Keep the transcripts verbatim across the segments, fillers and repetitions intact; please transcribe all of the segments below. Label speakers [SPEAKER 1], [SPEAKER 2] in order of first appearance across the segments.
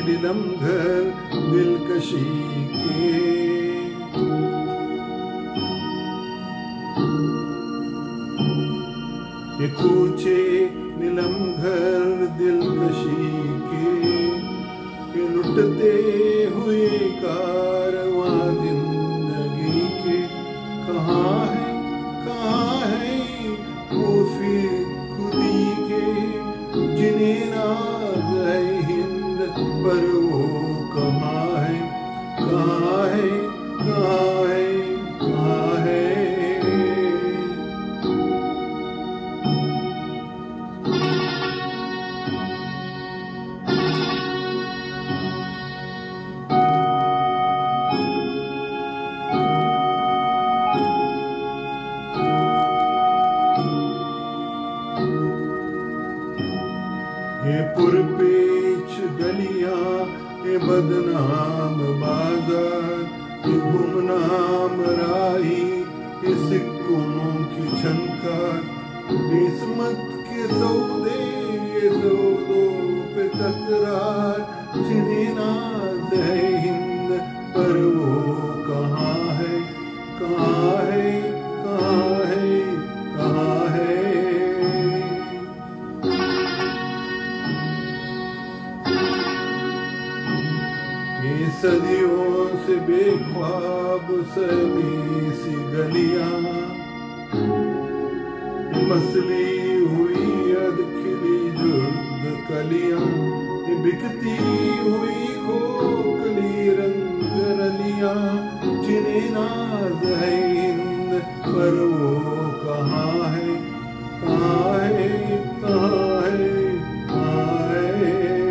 [SPEAKER 1] नीलम घर दिलकशी के। ये कूचे नीलम घर दिलकशी के, ये लुटते हुए कारवां जिंदगी के। कहाँ है कहाँ है वो फिर खुदी के, जिन्हें नाज है हिंद पर वो कहाँ है कहाँ है कहाँ है कहाँ है। ये पुरपेच गलियां, ये बदनाम बाजार, ये गुमनाम राही, ये सिक्कों की झनकार, किस्मत के सौदे, ये सौदों पे तकरार, जिन्हें नाज है हिंद पर वो कहाँ है कहाँ है कहाँ है कहाँ है। ये सदियों से बेख्वाब सनी सी गलियां, मसली हुई अध खिली जुर्द कलियां, ये बिकती हुई खोखली रंग रलियां, जिन्हें नाज है हिंद पर वो कहाँ है कहाँ है कहाँ है कहाँ है।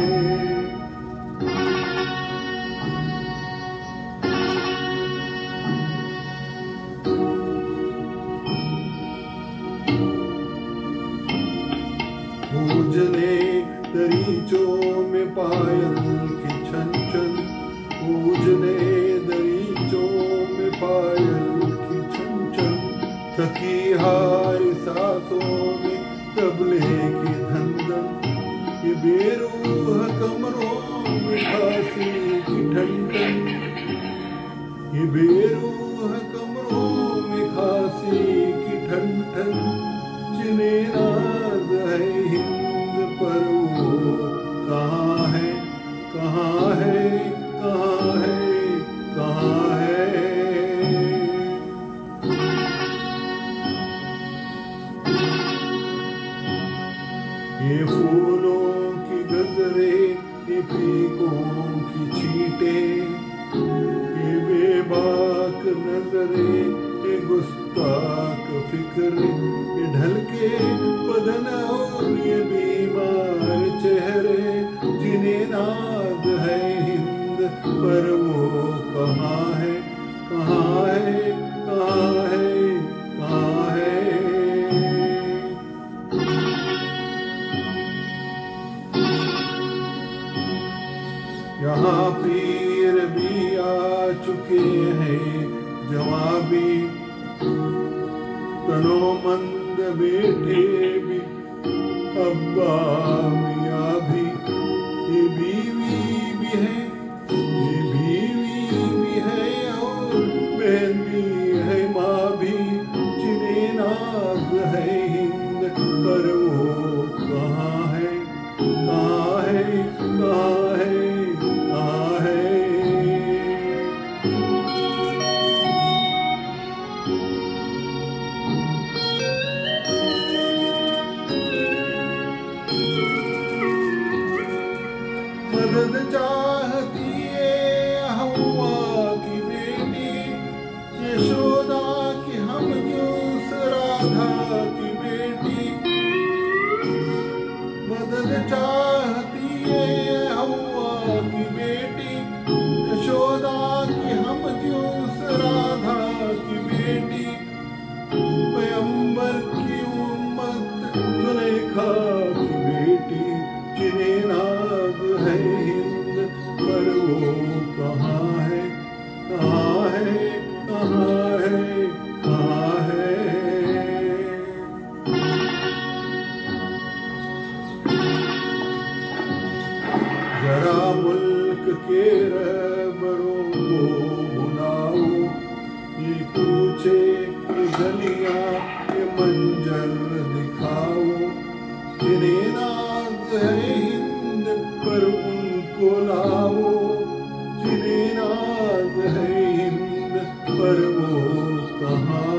[SPEAKER 1] उजले दरीचों में पायल की छन छन, उजले दरीचों में पायल की छन छन, थकी हारी सांसों में तबले की धन धन, ये बेरूह कमरों में खांसी की ठन ठन, ये बेरूह कमरों में खांसी की ठन ठन, जिन्हें नाज है हिंद पर वो कहाँ है कहाँ है कहाँ है कहाँ है। ये फूलों की गजरे, ये पीकों की छींटे, ये बेबाक नजरे, ये गुस्ताख फिक्रे, ये ढलके बदन और ये बीमार चेहरे, जिन्हें नाज है हिंद पर वो कहाँ है कहाँ है कहाँ है कहाँ है। यहाँ पीर भी आ चुके हैं जवाबी, तनोमंद बेटे भी अब्बा मियाँ भी, ये बीवी भी है ये बीवी भी है और बहन भी है माँ भी, जिन्हें नाज है हिंद पर वो कहाँ है कहाँ है कहाँ है कहाँ है। मदद चाहती है हवा की बेटी, यशोदा की हम क्यों राधा की बेटी। मदद चाहती है हवा की बेटी, यशोदा की हम क्यों राधा की बेटी। पैगंबर की उम्मत जुलेखा की बेटी, जिन्हें नाज है हिंद पर वो कहाँ है कहाँ है कहाँ है कहाँ है। जरा मुल्क इश्क के रहबरों को बुलाओ, ये कूचे ये गलियां ये मंजर दिखाओ। जिन्हें नाज है हिंद पर उनको लाओ, जिन्हें नाज है हिंद पर वो कहाँ